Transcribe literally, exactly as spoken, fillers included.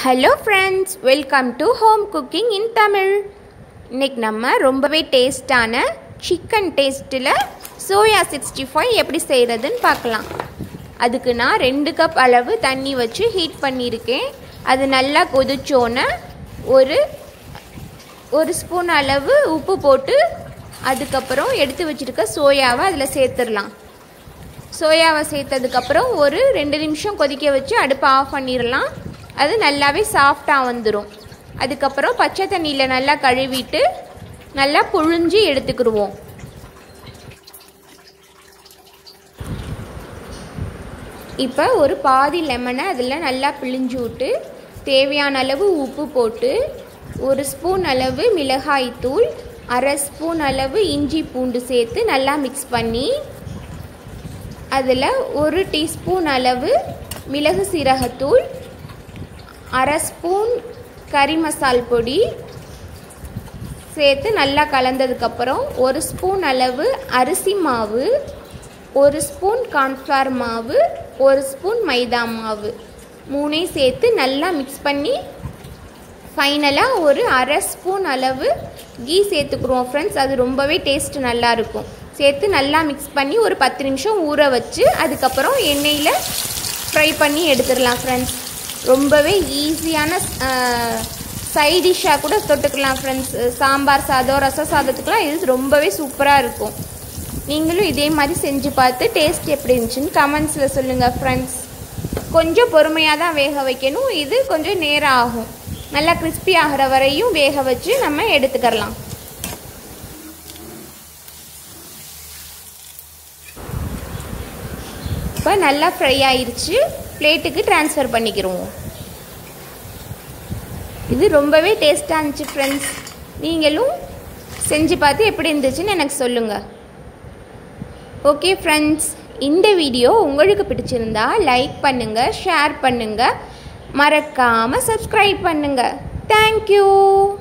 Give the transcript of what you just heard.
Hello friends, welcome to Home Cooking in Tamil. இன்னைக்கு நம்ம ரொம்பவே டேஸ்டான chicken டேஸ்ட்ல soya sixty-five எப்படி செய்யறதுன்னு பார்க்கலாம். அதுக்கு நான் ரெண்டு கப் அளவு தண்ணி வச்சு ஹீட் பண்ணியிருக்கேன். அது நல்லா கொதிச்சோனே ஒரு ஒரு ஸ்பூன் அளவு உப்பு போட்டு அதுக்கப்புறம் எடுத்து வச்சிருக்க சோயாவை அதில் சேர்த்துடலாம். சோயாவை சேர்த்ததுக்கப்புறம் ஒரு ரெண்டு நிமிஷம் கொதிக்க வச்சு அடுப்பை ஆஃப் பண்ணிடலாம். அது நல்லாவே சாஃப்டாக வந்துடும். அதுக்கப்புறம் பச்சை தண்ணியில் நல்லா கழுவிட்டு நல்லா புழிஞ்சி எடுத்துக்கிடுவோம். இப்போ ஒரு பாதி லெமனை அதில் நல்லா பிழிஞ்சு விட்டு தேவையான அளவு உப்பு போட்டு ஒரு ஸ்பூன் அளவு மிளகாய்த்தூள், அரை ஸ்பூன் அளவு இஞ்சி பூண்டு சேர்த்து நல்லா மிக்ஸ் பண்ணி அதில் ஒரு டீஸ்பூன் அளவு மிளகு சீரகத்தூள், அரை ஸ்பூன் கறி மசால் பொடி சேர்த்து நல்லா கலந்ததுக்கப்புறம் ஒரு ஸ்பூன் அளவு அரிசி மாவு, ஒரு ஸ்பூன் கார்ன்ஃப்ளவர் மாவு, ஒரு ஸ்பூன் மைதா மாவு மூணையும் சேர்த்து நல்லா மிக்ஸ் பண்ணி ஃபைனலாக ஒரு அரை ஸ்பூன் அளவு கீ சேர்த்துக்குருவோம் ஃப்ரெண்ட்ஸ். அது ரொம்பவே டேஸ்ட் நல்லாயிருக்கும். சேர்த்து நல்லா மிக்ஸ் பண்ணி ஒரு பத்து நிமிஷம் ஊற வச்சு அதுக்கப்புறம் எண்ணெயில் ஃப்ரை பண்ணி எடுத்துடலாம் ஃப்ரெண்ட்ஸ். ரொம்பவே ஈஸியான சைட் டிஷ்ஷாக கூட தொட்டுக்கலாம் ஃப்ரெண்ட்ஸ். சாம்பார் சாதம், ரச சாதத்துக்குலாம் இது ரொம்பவே சூப்பராக இருக்கும். நீங்களும் இதே மாதிரி செஞ்சு பார்த்து டேஸ்ட் எப்படி இருந்துச்சுன்னு கமெண்ட்ஸில் சொல்லுங்கள் ஃப்ரெண்ட்ஸ். கொஞ்சம் பொறுமையாக தான் வேக வைக்கணும். இது கொஞ்சம் நேரம் ஆகும். நல்லா கிறிஸ்பி ஆகிற வரையும் வேக வச்சு நம்ம எடுத்துக்கலாம். இப்போ நல்லா ஃப்ரை ஆயிடுச்சு. பிளேட்டுக்கு ட்ரான்ஸ்ஃபர் பண்ணிக்கிறோம். இது ரொம்பவே டேஸ்ட்டாக இருந்துச்சு ஃப்ரெண்ட்ஸ். நீங்களும் செஞ்சு பார்த்து எப்படி இருந்துச்சுன்னு எனக்கு சொல்லுங்கள். ஓகே ஃப்ரெண்ட்ஸ், இந்த வீடியோ உங்களுக்கு பிடிச்சிருந்தா லைக் பண்ணுங்கள், ஷேர் பண்ணுங்கள், மறக்காமல் சப்ஸ்கிரைப் பண்ணுங்கள். தேங்க்யூ.